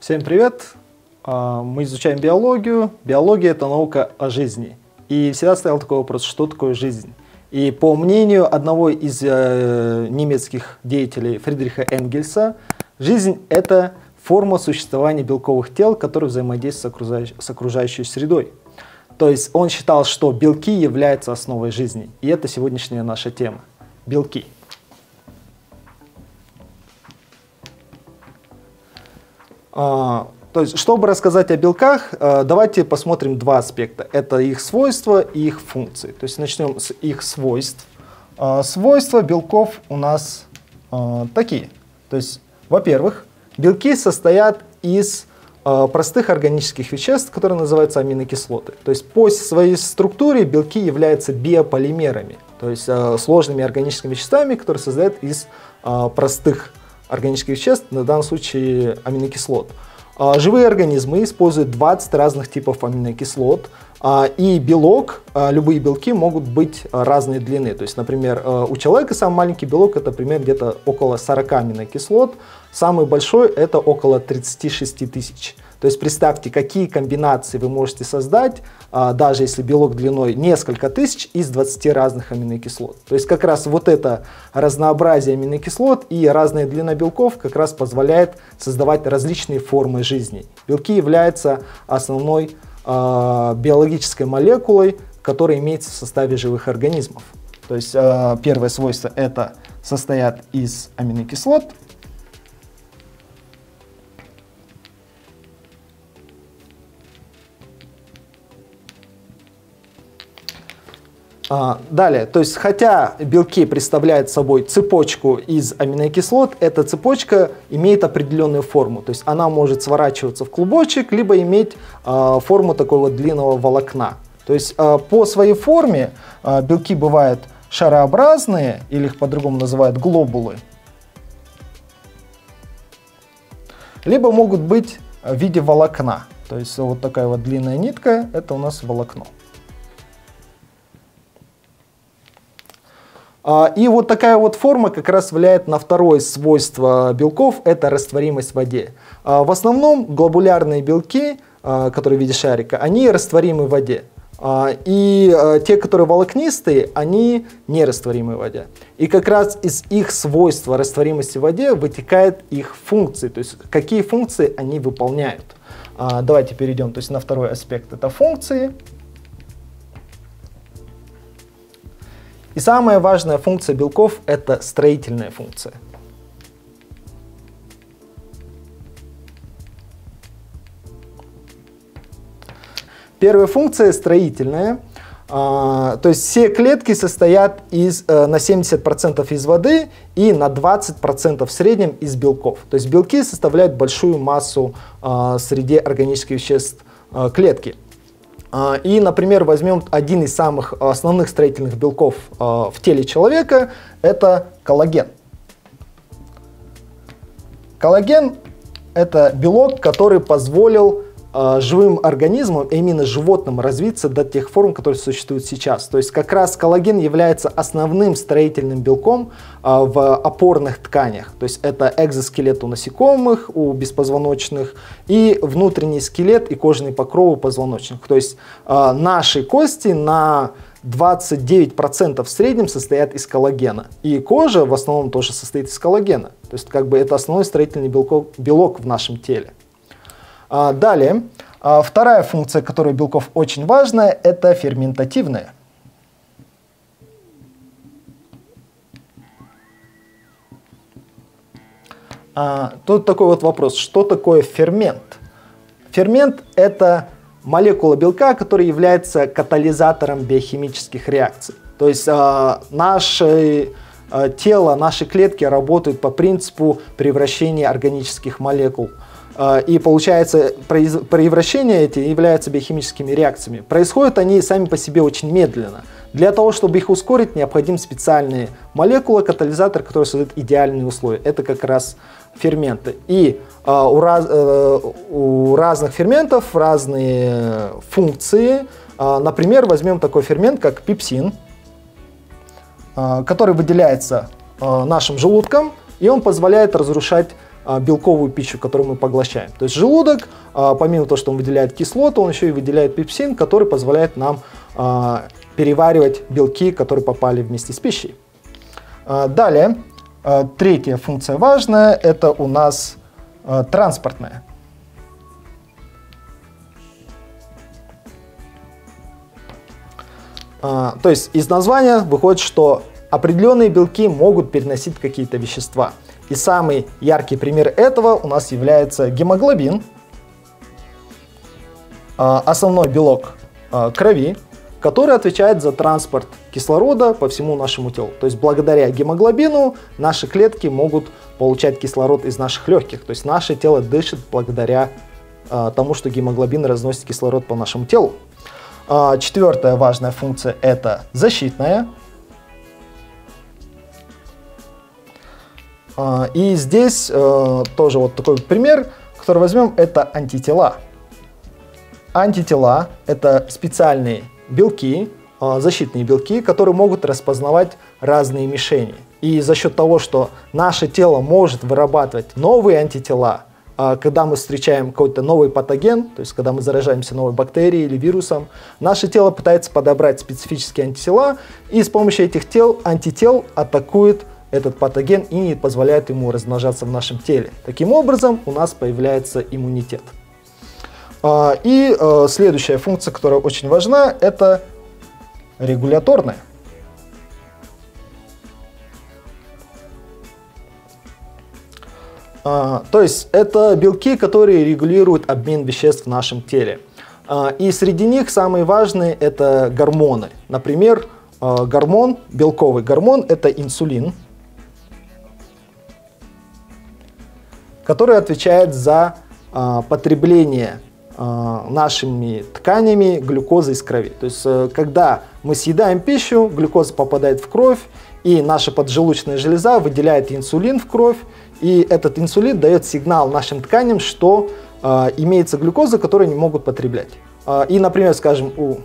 Всем привет! Мы изучаем биологию. Биология – это наука о жизни. И всегда стоял такой вопрос, что такое жизнь? И по мнению одного из немецких деятелей Фридриха Энгельса, жизнь – это форма существования белковых тел, которые взаимодействуют с окружающей средой. То есть он считал, что белки являются основой жизни. И это сегодняшняя наша тема – белки. То есть, чтобы рассказать о белках, давайте посмотрим два аспекта. Это их свойства и их функции. То есть начнем с их свойств. Свойства белков у нас такие. То есть, во-первых, белки состоят из простых органических веществ, которые называются аминокислоты. То есть по своей структуре белки являются биополимерами, то есть сложными органическими веществами, которые создают из простых органических веществ, на данном случае аминокислот. Живые организмы используют 20 разных типов аминокислот, и белок, любые белки могут быть разной длины. То есть, например, у человека самый маленький белок это примерно где-то около 40 аминокислот, самый большой это около 36 тысяч. То есть представьте, какие комбинации вы можете создать, даже если белок длиной несколько тысяч из 20 разных аминокислот. То есть как раз вот это разнообразие аминокислот и разная длина белков как раз позволяет создавать различные формы жизни. Белки являются основной биологической молекулой, которая имеется в составе живых организмов. То есть первое свойство это состоят из аминокислот. Далее, то есть хотя белки представляют собой цепочку из аминокислот, эта цепочка имеет определенную форму. То есть она может сворачиваться в клубочек, либо иметь форму такого длинного волокна. То есть по своей форме белки бывают шарообразные, или их по-другому называют глобулы, либо могут быть в виде волокна. То есть вот такая вот длинная нитка, это у нас волокно. И вот такая вот форма как раз влияет на второе свойство белков, это растворимость в воде. В основном глобулярные белки, которые в виде шарика, они растворимы в воде. И те, которые волокнистые, они не растворимы в воде. И как раз из их свойства растворимости в воде вытекают их функции, то есть какие функции они выполняют. Давайте перейдем то есть, на второй аспект, это функции. И самая важная функция белков – это строительная функция. Первая функция – строительная. То есть все клетки состоят на 70% из воды и на 20% в среднем из белков. То есть белки составляют большую массу среди органических веществ клетки. И, например, возьмем один из самых основных строительных белков в теле человека – это коллаген. Коллаген – это белок, который позволил живым организмам, именно животным, развиться до тех форм, которые существуют сейчас. То есть как раз коллаген является основным строительным белком в опорных тканях. То есть это экзоскелет у насекомых, у беспозвоночных, и внутренний скелет и кожные покровы позвоночных. То есть наши кости на 29% в среднем состоят из коллагена. И кожа в основном тоже состоит из коллагена. То есть как бы это основной строительный белок в нашем теле. Далее, вторая функция, которая у белков очень важная, это ферментативная. Тут такой вот вопрос, что такое фермент? Фермент – это молекула белка, которая является катализатором биохимических реакций. То есть наше тело, наши клетки работают по принципу превращения органических молекул. И получается, превращения эти являются биохимическими реакциями. Происходят они сами по себе очень медленно. Для того, чтобы их ускорить, необходим специальные молекулы, катализатор, который создает идеальные условия. Это как раз ферменты. И у разных ферментов разные функции. Например, возьмем такой фермент, как пепсин, который выделяется нашим желудком, и он позволяет разрушать белковую пищу, которую мы поглощаем. То есть желудок, помимо того, что он выделяет кислоту, он еще и выделяет пепсин, который позволяет нам переваривать белки, которые попали вместе с пищей. Далее, третья функция важная, это у нас транспортная. То есть из названия выходит, что определенные белки могут переносить какие-то вещества. И самый яркий пример этого у нас является гемоглобин, основной белок крови, который отвечает за транспорт кислорода по всему нашему телу. То есть благодаря гемоглобину наши клетки могут получать кислород из наших легких. То есть наше тело дышит благодаря тому, что гемоглобин разносит кислород по нашему телу. Четвертая важная функция – это защитная. И здесь тоже вот такой пример, который возьмем, это антитела. Антитела – это специальные белки, защитные белки, которые могут распознавать разные мишени. И за счет того, что наше тело может вырабатывать новые антитела, когда мы встречаем какой-то новый патоген, то есть когда мы заражаемся новой бактерией или вирусом, наше тело пытается подобрать специфические антитела и с помощью этих антител атакует этот патоген и не позволяет ему размножаться в нашем теле. Таким образом, у нас появляется иммунитет. И следующая функция, которая очень важна, это регуляторная. То есть это белки, которые регулируют обмен веществ в нашем теле. И среди них самые важные это гормоны. Например, белковый гормон это инсулин, который отвечает за потребление нашими тканями глюкозы из крови. То есть когда мы съедаем пищу, глюкоза попадает в кровь, и наша поджелудочная железа выделяет инсулин в кровь, и этот инсулин дает сигнал нашим тканям, что имеется глюкоза, которую они могут потреблять. И, например, скажем, у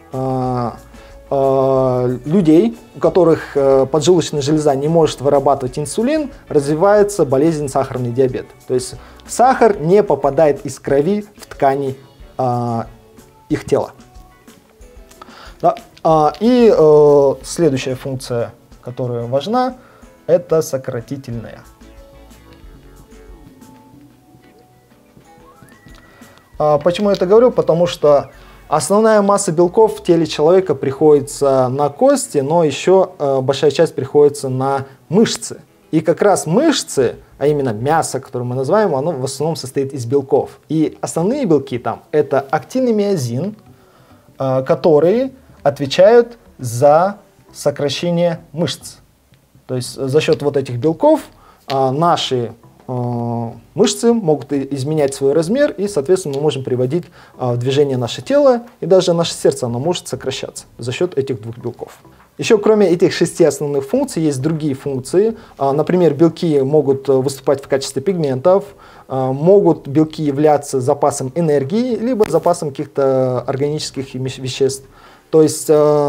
людей, у которых поджелудочная железа не может вырабатывать инсулин, развивается болезнь сахарный диабет. То есть сахар не попадает из крови в ткани их тела. Да. И следующая функция, которая важна, это сократительная. Почему я это говорю? Потому что основная масса белков в теле человека приходится на кости, но еще большая часть приходится на мышцы. И как раз мышцы, а именно мясо, которое мы называем, оно в основном состоит из белков. И основные белки там это актин и миозин, которые отвечают за сокращение мышц. То есть за счет вот этих белков наши мышцы могут изменять свой размер, и, соответственно, мы можем приводить в движение наше тело, и даже наше сердце оно может сокращаться за счет этих двух белков. Еще кроме этих 6 основных функций есть другие функции. Например, белки могут выступать в качестве пигментов, могут белки являться запасом энергии, либо запасом каких-то органических веществ. То есть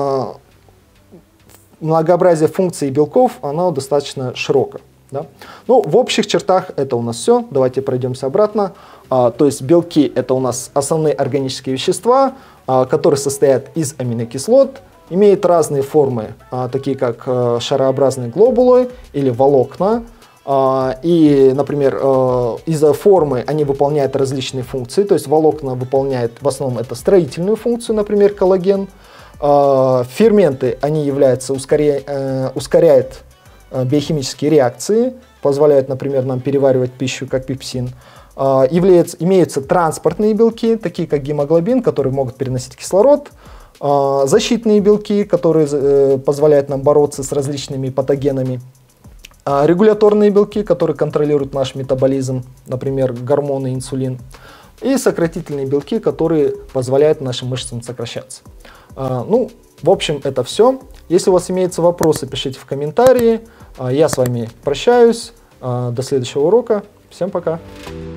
многообразие функций белков оно достаточно широко. Да? Ну, в общих чертах это у нас все. Давайте пройдемся обратно. То есть белки это у нас основные органические вещества, которые состоят из аминокислот, имеют разные формы, такие как шарообразные глобулы или волокна. И, например, из-за формы они выполняют различные функции. То есть волокна выполняют в основном это строительную функцию, например, коллаген. Ферменты они ускоряют биохимические реакции, позволяют, например, нам переваривать пищу, как пепсин. Имеются транспортные белки, такие как гемоглобин, которые могут переносить кислород. Защитные белки, которые позволяют нам бороться с различными патогенами. Регуляторные белки, которые контролируют наш метаболизм, например, гормоны, инсулин. И сократительные белки, которые позволяют нашим мышцам сокращаться. Ну, в общем, это все. Если у вас имеются вопросы, пишите в комментарии. Я с вами прощаюсь. До следующего урока. Всем пока.